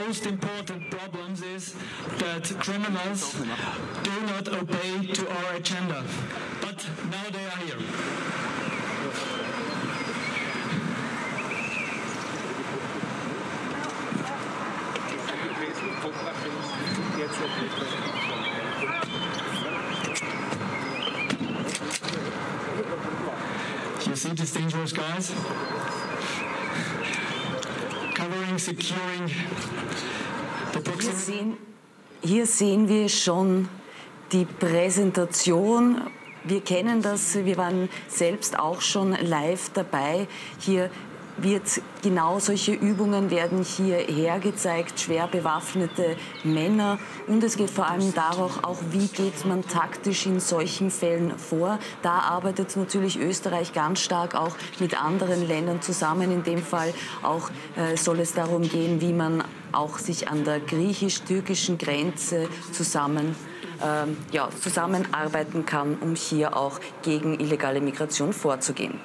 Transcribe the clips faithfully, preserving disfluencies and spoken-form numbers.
most important problems is that criminals do not obey to our agenda. But now they are here. You see these dangerous guys? Covering, securing the Hier sehen, hier sehen wir schon die Präsentation. Wir kennen das, wir waren selbst auch schon live dabei. Hier wird genau solche Übungen werden hier hergezeigt, schwer bewaffnete Männer. Und es geht vor allem darum, auch wie geht man taktisch in solchen Fällen vor. Da arbeitet natürlich Österreich ganz stark auch mit anderen Ländern zusammen. In dem Fall auch äh, soll es darum gehen, wie man auch sich an der griechisch-türkischen Grenze zusammen ähm, ja, zusammenarbeiten kann, um hier auch gegen illegale Migration vorzugehen.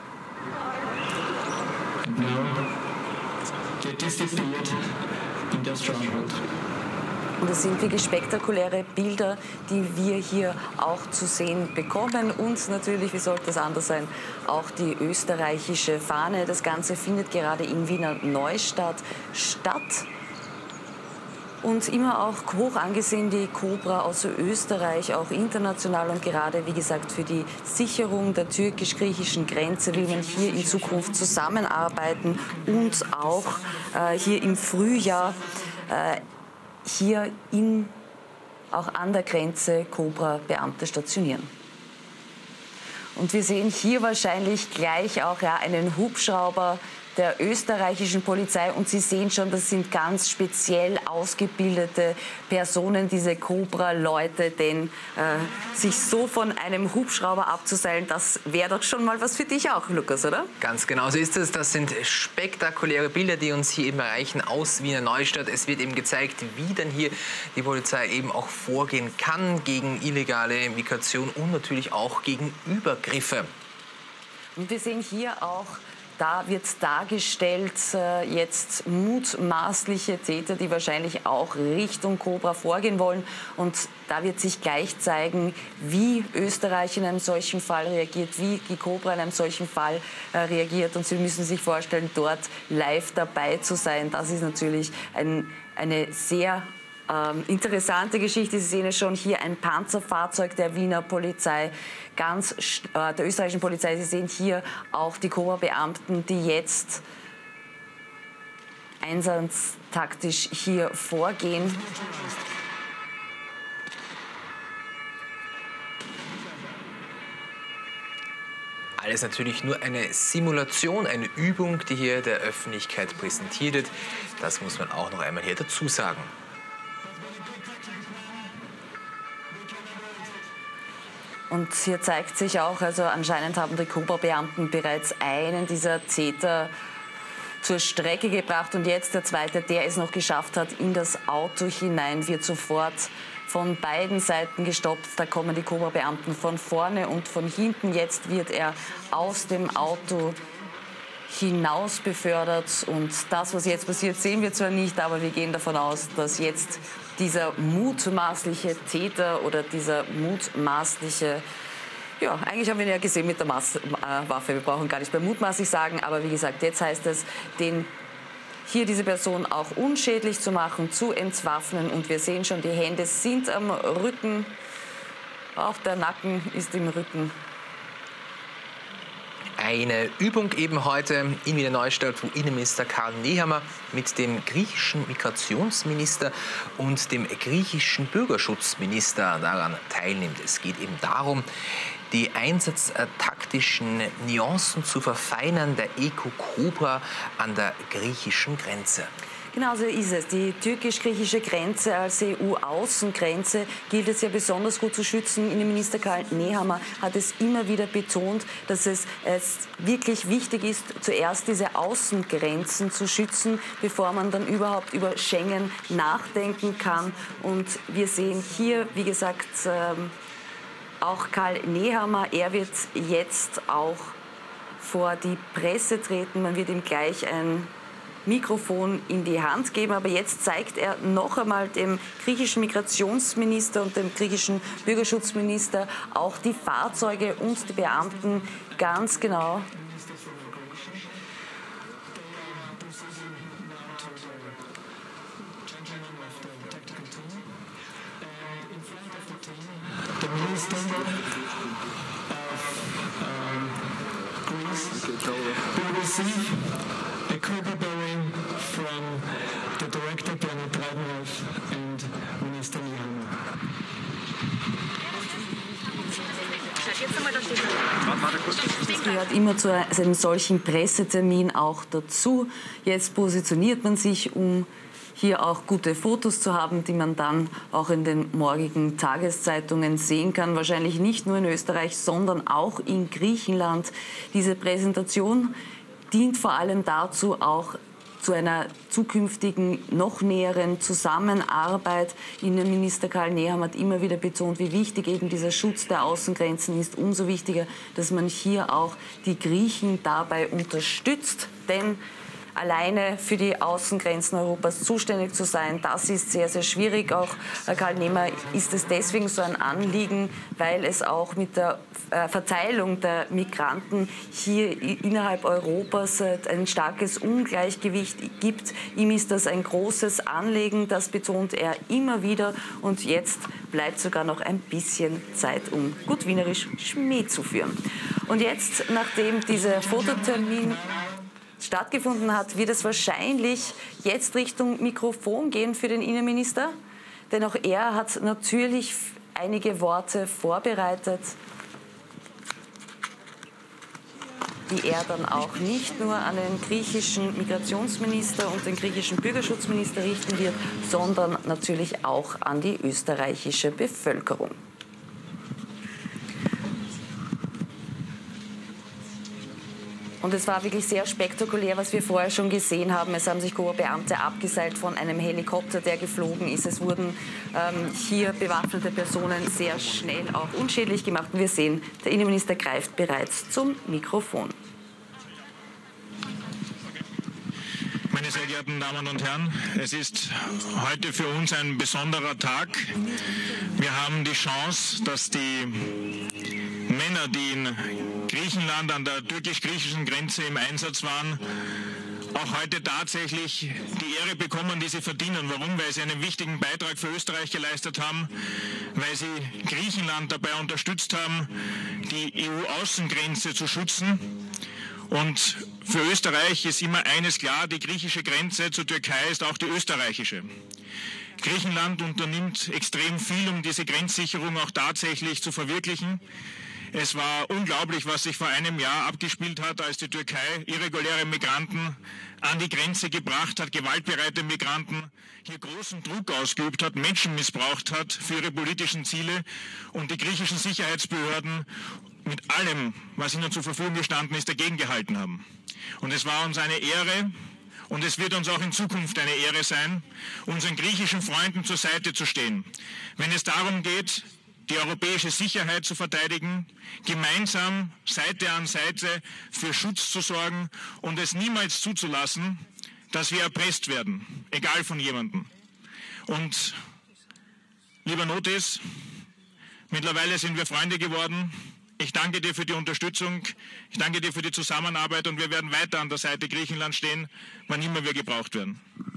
Und das sind wirklich spektakuläre Bilder, die wir hier auch zu sehen bekommen. Und natürlich, wie sollte das anders sein, auch die österreichische Fahne. Das Ganze findet gerade in Wiener Neustadt statt. Und immer auch hoch angesehen die Cobra aus Österreich, auch international und gerade, wie gesagt, für die Sicherung der türkisch-griechischen Grenze will man hier in Zukunft zusammenarbeiten und auch äh, hier im Frühjahr äh, hier in, auch an der Grenze Cobra-Beamte stationieren. Und wir sehen hier wahrscheinlich gleich auch ja, einen Hubschrauber der österreichischen Polizei. Und Sie sehen schon, das sind ganz speziell ausgebildete Personen, diese Cobra-Leute, denn äh, sich so von einem Hubschrauber abzuseilen, das wäre doch schon mal was für dich auch, Lukas, oder? Ganz genau so ist es. Das sind spektakuläre Bilder, die uns hier eben erreichen aus Wiener Neustadt. Es wird eben gezeigt, wie dann hier die Polizei eben auch vorgehen kann gegen illegale Migration und natürlich auch gegen Übergriffe. Und wir sehen hier auch, da wird dargestellt, äh, jetzt mutmaßliche Täter, die wahrscheinlich auch Richtung Cobra vorgehen wollen. Und da wird sich gleich zeigen, wie Österreich in einem solchen Fall reagiert, wie die Cobra in einem solchen Fall äh, reagiert. Und Sie müssen sich vorstellen, dort live dabei zu sein. Das ist natürlich ein, eine sehr Ähm, interessante Geschichte. Sie sehen es schon hier, ein Panzerfahrzeug der Wiener Polizei, ganz äh, der österreichischen Polizei. Sie sehen hier auch die Cobra-Beamten, die jetzt einsatztaktisch hier vorgehen. Alles natürlich nur eine Simulation, eine Übung, die hier der Öffentlichkeit präsentiert wird. Das muss man auch noch einmal hier dazu sagen. Und hier zeigt sich auch, also anscheinend haben die Cobra-Beamten bereits einen dieser Täter zur Strecke gebracht und jetzt der zweite, der es noch geschafft hat, in das Auto hinein, wird sofort von beiden Seiten gestoppt. Da kommen die Cobra-Beamten von vorne und von hinten. Jetzt wird er aus dem Auto hinaus befördert und das, was jetzt passiert, sehen wir zwar nicht, aber wir gehen davon aus, dass jetzt dieser mutmaßliche Täter oder dieser mutmaßliche, ja, eigentlich haben wir ihn ja gesehen mit der Maß, äh, Waffe, wir brauchen gar nicht mehr mutmaßlich sagen, aber wie gesagt, jetzt heißt es, den hier diese Person auch unschädlich zu machen, zu entwaffnen und wir sehen schon, die Hände sind am Rücken, auch der Nacken ist im Rücken. Eine Übung eben heute in Wiener Neustadt, wo Innenminister Karl Nehammer mit dem griechischen Migrationsminister und dem griechischen Bürgerschutzminister daran teilnimmt. Es geht eben darum, die einsatztaktischen Nuancen zu verfeinern der Eco-Cobra an der griechischen Grenze. Genau so ist es. Die türkisch-griechische Grenze als E U-Außengrenze gilt es ja besonders gut zu schützen. Innenminister Karl Nehammer hat es immer wieder betont, dass es, es wirklich wichtig ist, zuerst diese Außengrenzen zu schützen, bevor man dann überhaupt über Schengen nachdenken kann. Und wir sehen hier, wie gesagt, ähm, auch Karl Nehammer. Er wird jetzt auch vor die Presse treten. Man wird ihm gleich ein Mikrofon in die Hand geben. Aber jetzt zeigt er noch einmal dem griechischen Migrationsminister und dem griechischen Bürgerschutzminister auch die Fahrzeuge und die Beamten ganz genau. A copy bearing from the director Bernhard Treibenhoff and Minister Nehammer. Das gehört immer zu einem solchen Pressetermin auch dazu. Jetzt positioniert man sich, um hier auch gute Fotos zu haben, die man dann auch in den morgigen Tageszeitungen sehen kann. Wahrscheinlich nicht nur in Österreich, sondern auch in Griechenland. Diese Präsentation dient vor allem dazu, auch zu einer zukünftigen, noch näheren Zusammenarbeit. Innenminister Karl Nehammer hat immer wieder betont, wie wichtig eben dieser Schutz der Außengrenzen ist. Umso wichtiger, dass man hier auch die Griechen dabei unterstützt. Denn alleine für die Außengrenzen Europas zuständig zu sein, das ist sehr, sehr schwierig. Auch Karl Nehammer ist es deswegen so ein Anliegen, weil es auch mit der Verteilung der Migranten hier innerhalb Europas ein starkes Ungleichgewicht gibt. Ihm ist das ein großes Anliegen, das betont er immer wieder. Und jetzt bleibt sogar noch ein bisschen Zeit, um gut wienerisch Schmäh zu führen. Und jetzt, nachdem dieser Fototermin stattgefunden hat, wird es wahrscheinlich jetzt Richtung Mikrofon gehen für den Innenminister. Denn auch er hat natürlich einige Worte vorbereitet, die er dann auch nicht nur an den griechischen Migrationsminister und den griechischen Bürgerschutzminister richten wird, sondern natürlich auch an die österreichische Bevölkerung. Und es war wirklich sehr spektakulär, was wir vorher schon gesehen haben. Es haben sich Beamte abgeseilt von einem Helikopter, der geflogen ist. Es wurden ähm, hier bewaffnete Personen sehr schnell auch unschädlich gemacht. Und wir sehen, der Innenminister greift bereits zum Mikrofon. Meine sehr geehrten Damen und Herren, es ist heute für uns ein besonderer Tag. Wir haben die Chance, dass die Männer, die in Griechenland an der türkisch-griechischen Grenze im Einsatz waren, auch heute tatsächlich die Ehre bekommen, die sie verdienen. Warum? Weil sie einen wichtigen Beitrag für Österreich geleistet haben, weil sie Griechenland dabei unterstützt haben, die E U-Außengrenze zu schützen. Und für Österreich ist immer eines klar, die griechische Grenze zur Türkei ist auch die österreichische. Griechenland unternimmt extrem viel, um diese Grenzsicherung auch tatsächlich zu verwirklichen. Es war unglaublich, was sich vor einem Jahr abgespielt hat, als die Türkei irreguläre Migranten an die Grenze gebracht hat, gewaltbereite Migranten hier großen Druck ausgeübt hat, Menschen missbraucht hat für ihre politischen Ziele und die griechischen Sicherheitsbehörden mit allem, was ihnen zur Verfügung gestanden ist, dagegen gehalten haben. Und es war uns eine Ehre, und es wird uns auch in Zukunft eine Ehre sein, unseren griechischen Freunden zur Seite zu stehen, wenn es darum geht, die europäische Sicherheit zu verteidigen, gemeinsam Seite an Seite für Schutz zu sorgen und es niemals zuzulassen, dass wir erpresst werden, egal von jemandem. Und lieber Notis, mittlerweile sind wir Freunde geworden. Ich danke dir für die Unterstützung, ich danke dir für die Zusammenarbeit und wir werden weiter an der Seite Griechenlands stehen, wann immer wir gebraucht werden.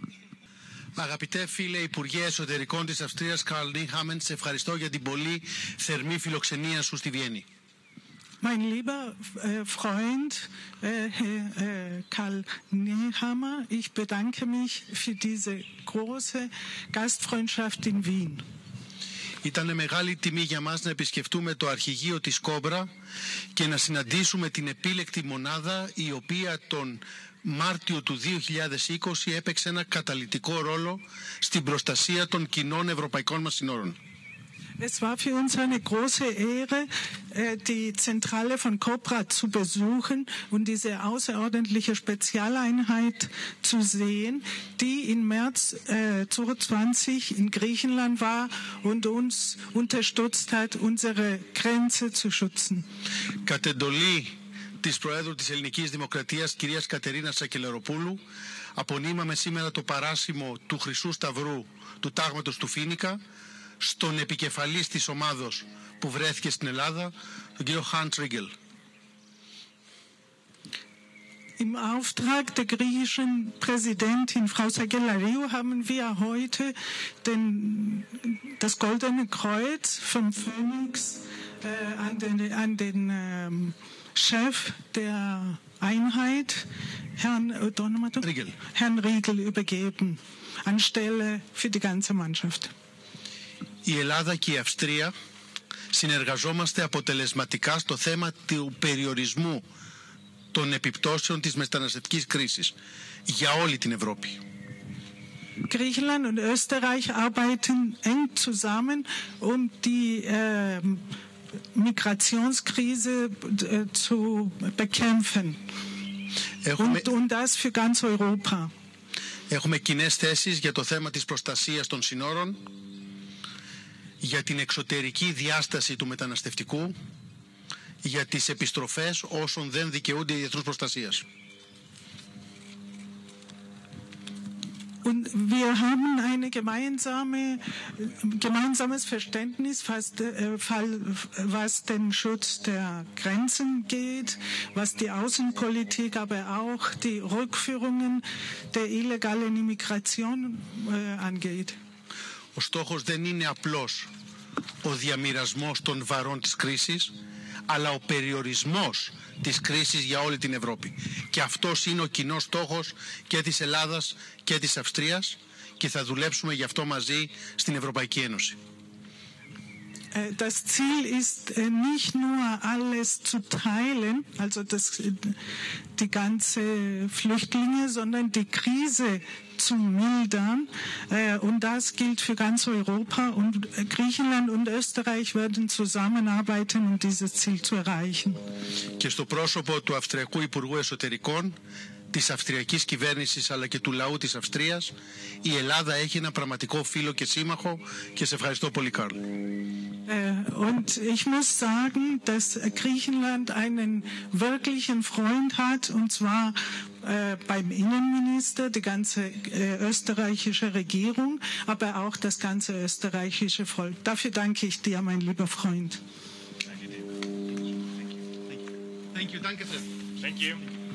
Αγαπητέ φίλε Υπουργέ Εσωτερικών της Αυστρίας, Καρλ Νίχαμεν, σε ευχαριστώ για την πολύ θερμή φιλοξενία σου στη Βιέννη. Mein lieber äh, Freund äh, äh, Karl Nehammer, ich bedanke mich für diese große Gastfreundschaft in Wien. Ήταν μεγάλη τιμή για μας να επισκεφτούμε το αρχηγείο της Κόμπρα και να συναντήσουμε την επίλεκτη μονάδα η οποία τον Μάρτιο του δύο χιλιάδες είκοσι έπαιξε ένα καταλυτικό ρόλο στην προστασία των κοινών ευρωπαϊκών μας συνόρων. Es war für uns eine große Ehre, die Zentrale von Cobra zu besuchen und diese außerordentliche Spezialeinheit zu sehen, die im März zweitausendzwanzig in Griechenland war und uns unterstützt hat, unsere Grenze zu schützen. Κατ' εντολή της Προέδρου της Ελληνικής Δημοκρατίας, κυρίας Κατερίνας Σακελαροπούλου, απονείμαμε σήμερα το παράσημο του Χρυσού Σταυρού του Τάγματος του Φοίνικα στον επικεφαλής της ομάδος που βρέθηκε στην Ελλάδα, τον κύριο Hans Riegel. Im Auftrag der griechischen Präsidentin Frau Sakellariou haben wir heute den, das Goldene Kreuz vom Phönix äh, an den, an den ähm, Chef der Einheit, Herrn, äh, Riegel. Herrn Riegel, übergeben, anstelle für die ganze Mannschaft. Η Ελλάδα και η Αυστρία συνεργαζόμαστε αποτελεσματικά στο θέμα του περιορισμού των επιπτώσεων της μεταναστευτικής κρίσης για όλη την Ευρώπη. Griechenland und Österreich arbeiten eng zusammen, um die äh, Migrationskrise äh, zu bekämpfen. Έχουμε, und, und das für ganz Europa. Έχουμε κοινές θέσεις για το θέμα της προστασίας των συνόρων, για την εξωτερική διάσταση του μεταναστευτικού, για τις επιστροφές όσων δεν δικαιούνται διεθνούς προστασίας. Und wir haben ein gemeinsame, gemeinsames Verständnis, was, äh, was den Schutz der Grenzen geht, was die Außenpolitik, aber auch die Rückführungen der illegalen Immigration äh, angeht. Ο στόχος δεν είναι απλώς ο διαμοιρασμός των βαρών της κρίσης, αλλά ο περιορισμός της κρίσης για όλη την Ευρώπη. Και αυτός είναι ο κοινός στόχος και της Ελλάδας και της Αυστρίας και θα δουλέψουμε γι' αυτό μαζί στην Ευρωπαϊκή Ένωση. Das Ziel ist nicht nur alles zu teilen, also das, die ganze Flüchtlinge, sondern die Krise zu mildern. Und das gilt für ganz Europa. Und Griechenland und Österreich werden zusammenarbeiten, um dieses Ziel zu erreichen. Και στο πρόσωπο του Αυστριακού Υπουργού Εσωτερικών, της Αυστριακής κυβέρνησης αλλά και του λαού της Αυστρίας, η Ελλάδα έχει ένα πραγματικό φίλο και σύμμαχο και σε ευχαριστώ πολύ, Καρλ. Und ich muss sagen, dass Griechenland einen wirklichen Freund hat, und zwar äh, beim Innenminister, die ganze äh, österreichische Regierung, aber auch das ganze österreichische Volk. Dafür danke ich dir, mein lieber Freund. Thank you, danke sehr. Thank you.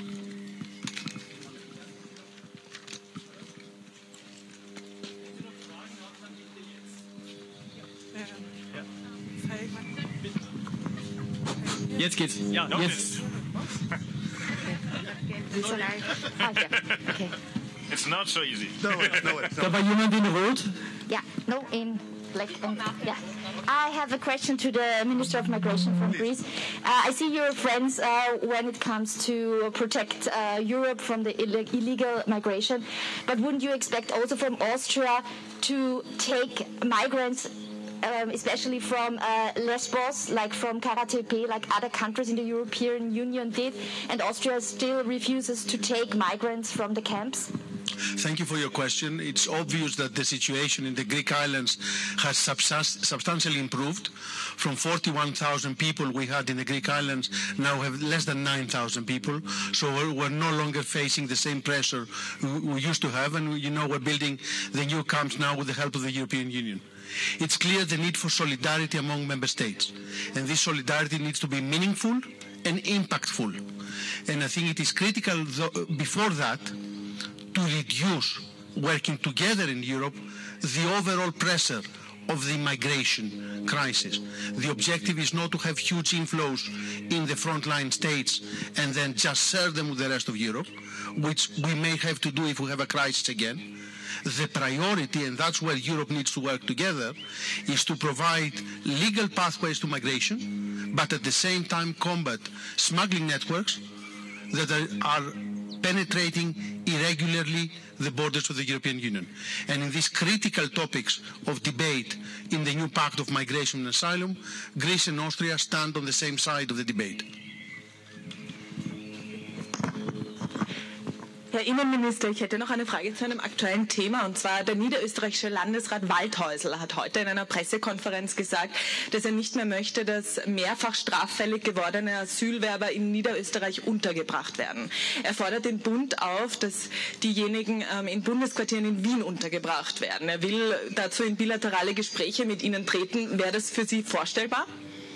Jetzt geht's. Ja, No, jetzt. Okay. It's not so easy. No, no, no. Da war jemand in Rot. Yeah, no, in black and yeah. I have a question to the Minister of Migration from Greece. Uh, I see your friends uh, when it comes to protect uh, Europe from the Ill- illegal migration, but wouldn't you expect also from Austria to take migrants, um, especially from uh, Lesbos, like from Karatepe, like other countries in the European Union did, and Austria still refuses to take migrants from the camps? Thank you for your question. It's obvious that the situation in the Greek islands has substan- substantially improved. From forty-one thousand people we had in the Greek islands, now have less than nine thousand people. So we're, we're no longer facing the same pressure we, we used to have. And you know, we're building the new camps now with the help of the European Union. It's clear the need for solidarity among member states. And this solidarity needs to be meaningful and impactful. And I think it is critical, though, before that, to reduce, working together in Europe, the overall pressure of the migration crisis. The objective is not to have huge inflows in the frontline states and then just share them with the rest of Europe, which we may have to do if we have a crisis again. The priority, and that's where Europe needs to work together, is to provide legal pathways to migration, but at the same time combat smuggling networks that are, are penetrating irregularly the borders of the European Union. And in these critical topics of debate in the new Pact of Migration and Asylum, Greece and Austria stand on the same side of the debate. Herr Innenminister, ich hätte noch eine Frage zu einem aktuellen Thema, und zwar der niederösterreichische Landesrat Waldhäusl hat heute in einer Pressekonferenz gesagt, dass er nicht mehr möchte, dass mehrfach straffällig gewordene Asylwerber in Niederösterreich untergebracht werden. Er fordert den Bund auf, dass diejenigen ähm, in Bundesquartieren in Wien untergebracht werden. Er will dazu in bilaterale Gespräche mit Ihnen treten. Wäre das für Sie vorstellbar?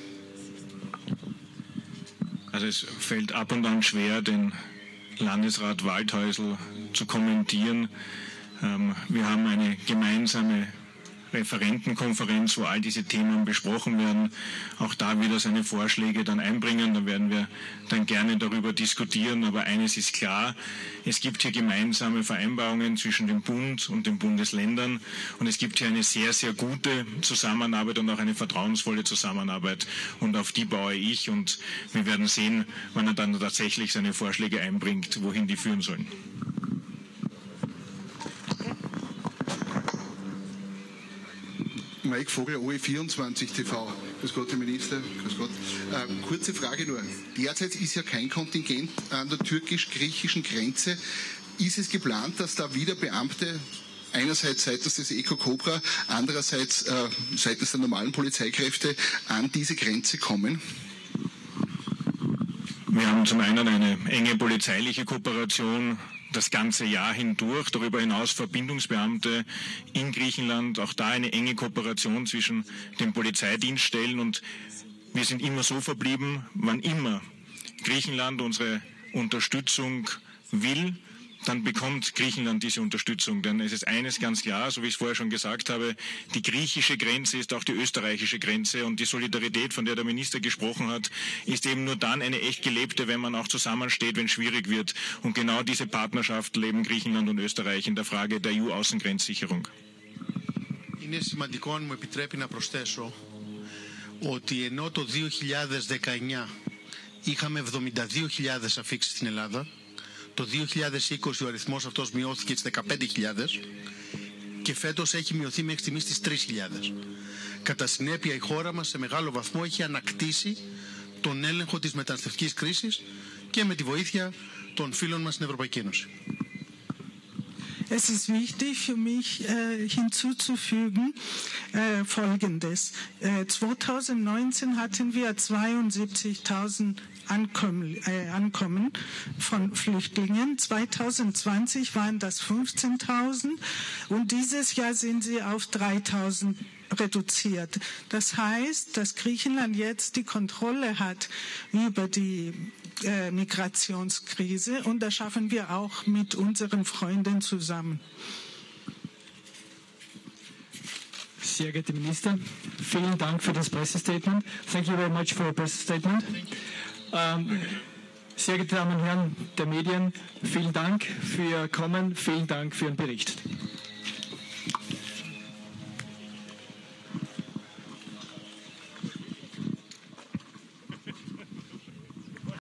Also es fällt ab und an schwer, den Landesrat Waldhäusl zu kommentieren. Ähm, wir haben eine gemeinsame Referentenkonferenz, wo all diese Themen besprochen werden. Auch da wird er seine Vorschläge dann einbringen. Da werden wir dann gerne darüber diskutieren. Aber eines ist klar, es gibt hier gemeinsame Vereinbarungen zwischen dem Bund und den Bundesländern. Und es gibt hier eine sehr, sehr gute Zusammenarbeit und auch eine vertrauensvolle Zusammenarbeit. Und auf die baue ich. Und wir werden sehen, wann er dann tatsächlich seine Vorschläge einbringt, wohin die führen sollen. Mike Vogel, O E vierundzwanzig T V. Grüß Gott, Herr Minister. Grüß Gott. Äh, kurze Frage nur. Derzeit ist ja kein Kontingent an der türkisch-griechischen Grenze. Ist es geplant, dass da wieder Beamte einerseits seitens des Eco Cobra, andererseits äh, seitens der normalen Polizeikräfte an diese Grenze kommen? Wir haben zum einen eine enge polizeiliche Kooperation das ganze Jahr hindurch, darüber hinaus Verbindungsbeamte in Griechenland, auch da eine enge Kooperation zwischen den Polizeidienststellen, und wir sind immer so verblieben, wann immer Griechenland unsere Unterstützung will, dann bekommt Griechenland diese Unterstützung. Denn es ist eines ganz klar, so wie ich es vorher schon gesagt habe, die griechische Grenze ist auch die österreichische Grenze, und die Solidarität, von der der Minister gesprochen hat, ist eben nur dann eine echt gelebte, wenn man auch zusammensteht, wenn es schwierig wird. Und genau diese Partnerschaft leben Griechenland und Österreich in der Frage der E U-Außengrenzsicherung. Είναι σημαντικό, αν μου επιτρέπει να προσθέσω, ότι ενώ το δύο χιλιάδες δεκαεννιά είχαμε εβδομήντα δύο χιλιάδες αφήξεις στην Ελλάδα, το δύο χιλιάδες είκοσι ο αριθμός αυτός μειώθηκε στις δεκαπέντε χιλιάδες και φέτος έχει μειωθεί μέχρι στιγμής στις τρεις χιλιάδες. Κατά συνέπεια, η χώρα μας σε μεγάλο βαθμό έχει ανακτήσει τον έλεγχο της μεταναστευτικής κρίσης και με τη βοήθεια των φίλων μας στην Ευρωπαϊκή Ένωση. Es ist wichtig für mich äh, hinzuzufügen äh, Folgendes. Äh, zweitausendneunzehn hatten wir zweiundsiebzigtausend Ankommen, äh, Ankommen von Flüchtlingen. zweitausendzwanzig waren das fünfzehntausend und dieses Jahr sind sie auf dreitausend reduziert. Das heißt, dass Griechenland jetzt die Kontrolle hat über die äh, Migrationskrise, und das schaffen wir auch mit unseren Freunden zusammen. Sehr geehrter Minister, vielen Dank für das Pressestatement. Thank you very much for your press statement. Ähm, sehr geehrte Damen und Herren der Medien, vielen Dank für Ihr Kommen, vielen Dank für Ihren Bericht.